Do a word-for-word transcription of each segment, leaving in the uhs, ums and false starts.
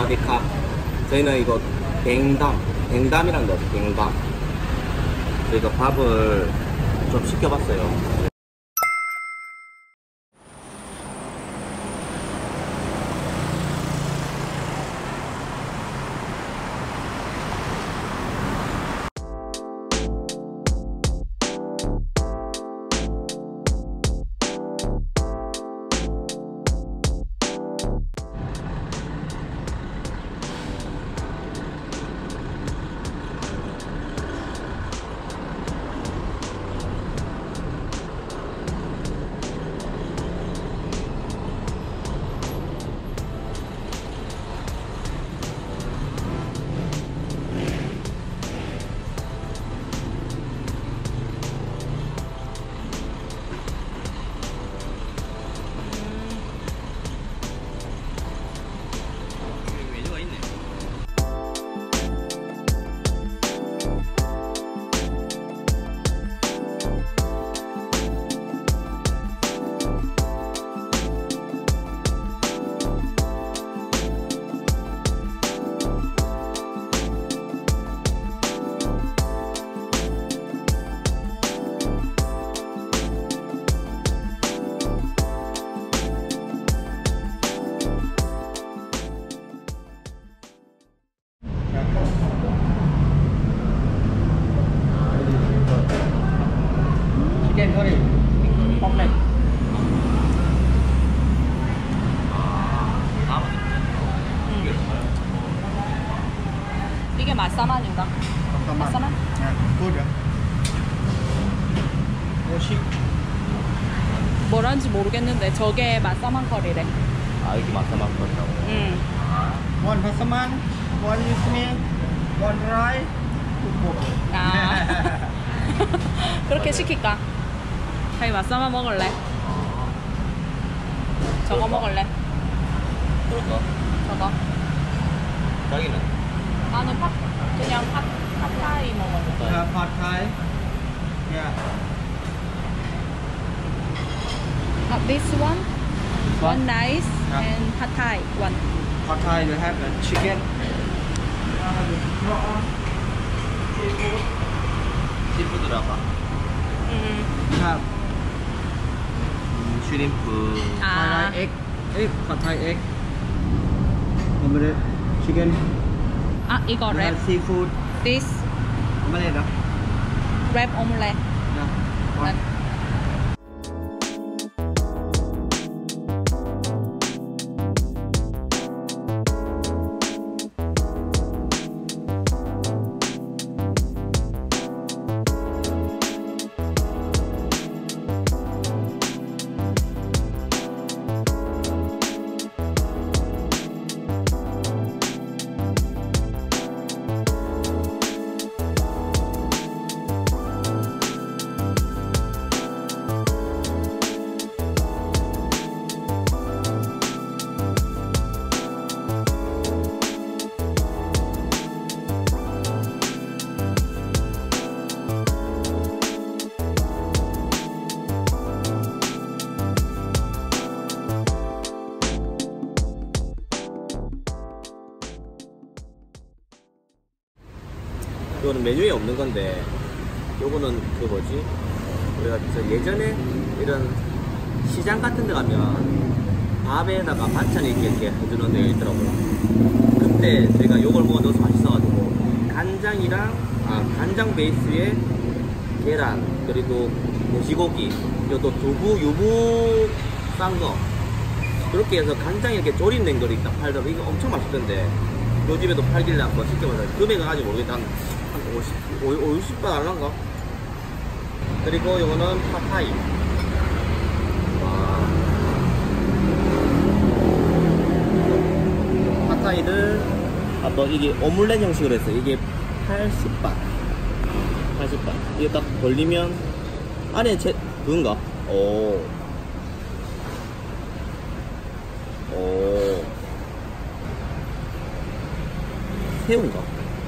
사와디캅. 저희는 이거 뱅담, 뱅담이란 거 같아요. 뱅담. 저희가 밥을 좀 시켜봤어요. chicken curry, pork leg. 이게 맛사만인가? 맛사만? Yeah, good. 오십. 뭐란지 모르겠는데 저게 맛사만 커리래. 아, 이게 맛사만 거라고. 응. One passaman, one with me, one rice, two pork. 아. 그렇게 시킬까? 자기 맛사만 먹을래? 저거 먹을래? 그럴까? 저거. 자기는? 나는 팥, 그냥 팥, 팥타이 먹어볼 거야. Yeah, pad thai. Yeah. Uh, this one, one nice Yeah. and pad thai one. Pad thai will have the chicken. 시푸드라가. 음. Have 음, 슈림프. pad 아, thai egg, egg, pad thai egg. Omelette, chicken. 아 이거 We 랩. have seafood. This Omelette. 랩 오믈렛. Yeah. One. 이거는 메뉴에 없는 건데, 요거는 그 뭐지? 우리가 저 예전에 이런 시장 같은 데 가면 밥에다가 반찬이 이렇게, 이렇게 해주는 데 있더라고요. 그때 제가 요걸 먹어줘서 맛있어가지고 간장이랑 아 간장 베이스에 계란 그리고 돼지고기 그리고 또 두부 유부 싼 거 그렇게 해서 간장 이렇게 조림된 거를 딱 팔더라고. 이거 엄청 맛있던데 요 집에도 팔길래 한번 시켜봐서 금액은 아직 모르겠다. 한, 한 오십, 오십 바 안 한가? 그리고 요거는 팟타이. 와. 팟타이를 한번 이게 오믈렛 형식으로 했어요. 이게 팔십 바. 팔십 바. 이게 딱 걸리면 안에 제 그건가? 오. 오. 새우인가?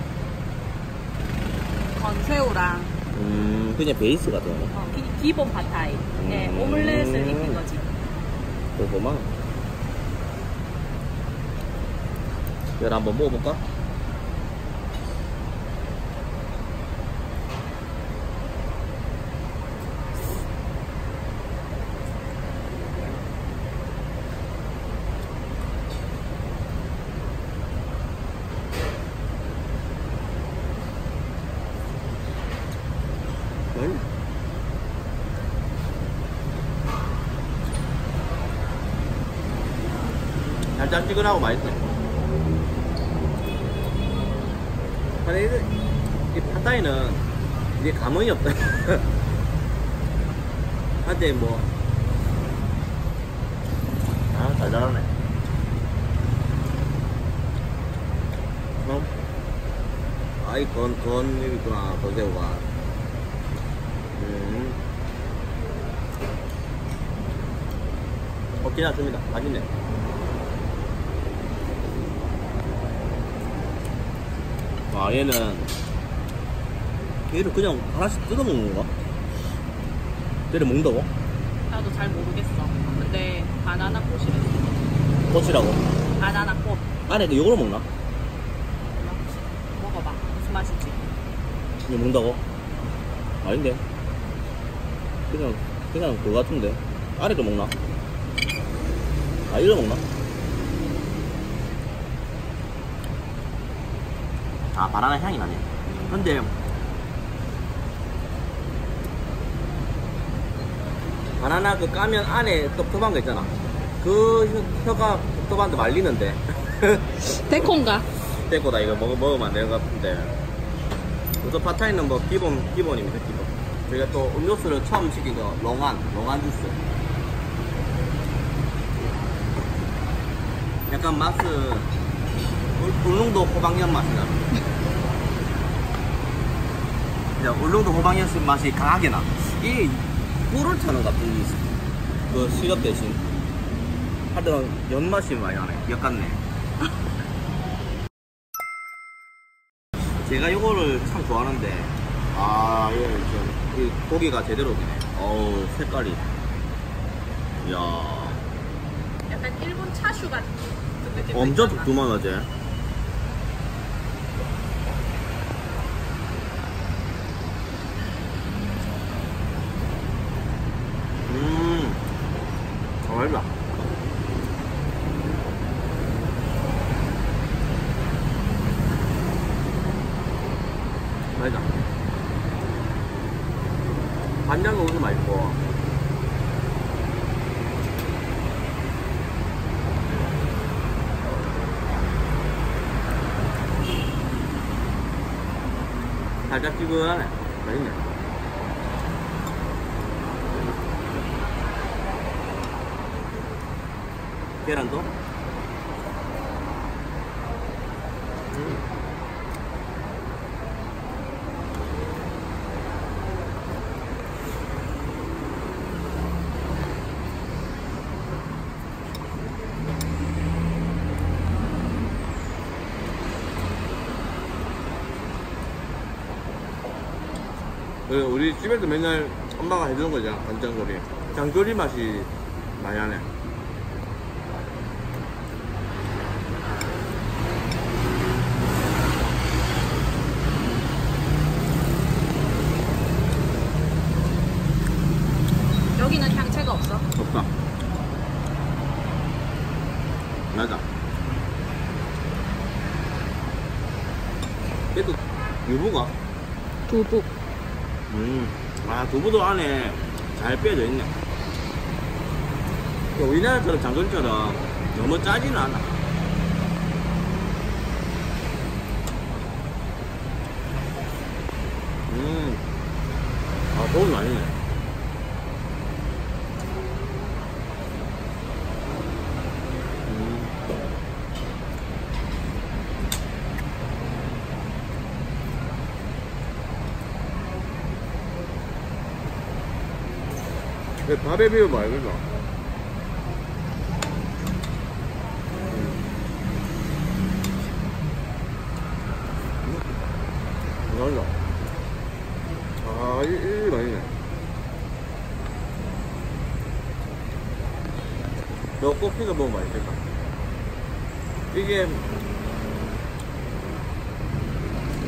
건새우랑 음, 그냥 베이스가 되네. 어, 기, 기본 팟타이. 네, 음. 오믈렛을 입힌 거지. 그거만. 얘를 한번 먹어볼까? 음. 살짝 찌근하고 맛있네. 근데 이게, 이 팟타이는 이게 감흥이 없다. 한때 뭐, 아, 잘 자라네. 어? 아이, 건, 건, 여기 있구나, 건새우가. 음. 없긴 않습니다. 맛있네. 아, 얘는 얘를 그냥 하나씩 뜯어 먹는 건가? 얘를 먹는다고? 나도 잘 모르겠어. 근데 바나나 꽃이래. 꽃이라고? 바나나 꽃. 안에 그 요거를 먹나? 먹어봐. 무슨 맛인지. 이거 먹는다고? 아닌데. 그냥 그냥 그거 같은데. 안에 거 먹나? 아, 이거 먹나? 아, 바나나 향이 나네. 근데 바나나 그 까면 안에 텁텁한 거 있잖아. 그 혀, 혀가 텁텁한데 말리는데. 데콘가? 떼고다 이거 먹, 먹으면 안 되는 것 같은데. 우선 팟타이는 뭐 기본 기본입니다. 기본. 저희가 또 음료수를 처음 시킨 거 롱안 롱안 주스. 약간 맛은 울- 울릉도 호박엿 맛이 나. 진짜 울릉도 호박엿 맛이 강하게 나. 이 꿀을 타는 것 같은 게 있어. 그 시럽 대신. 하여튼 연맛이 많이 나네. 엿 같네. 제가 이거를 참 좋아하는데, 아, 이거 좀, 이 고기가 제대로 되네. 어우, 색깔이. 이야. 약간 일본 차슈 같은 느낌. 엄청 두툼하지? 음, 아, 맛있다. 맛있다. 간장도 엄청 맛있고. 살짝 찌근하네. 맛있네. 계란도? 음. 그 우리 집에도 맨날 엄마가 해주는 거잖아. 간장조림. 장조림 맛이 많이 나네. 여기는 향채가 없어. 없다. 맞아. 그래도 유부가? 두부. 음, 아, 두부도 안에 잘 빼져 있네. 우리나라처럼 장조림처럼 너무 짜지는 않아. 음, 아, 고기 맛있네. 음. 밥에 비벼 말겠다. 맛있다. 아, 이, 이 맛있네. 너 꼭 피자 먹으면 맛있겠다. 이게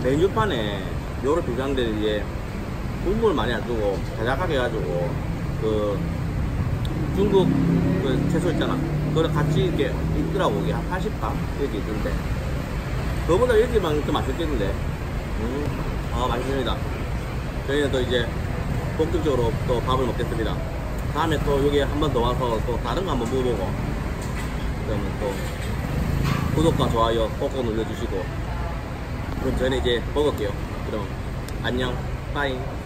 메뉴판에 요런 비싼데 이제 국물 많이 안 주고 자작하게 해가지고 그 중국 그 채소 있잖아. 그걸 같이 이렇게 있더라고. 이게 한 팔십 바 이렇게 있던데. 그거보다 여기만 더 맛있겠는데. 음, 아 맛있습니다. 저희는 또 이제 본격적으로 또 밥을 먹겠습니다. 다음에 또 여기 한 번 더 와서 또 다른 거 한번 먹어보고, 그러면 또 구독과 좋아요 꼭꼭 눌러주시고, 그럼 저희는 이제 먹을게요. 그럼 안녕, 빠이.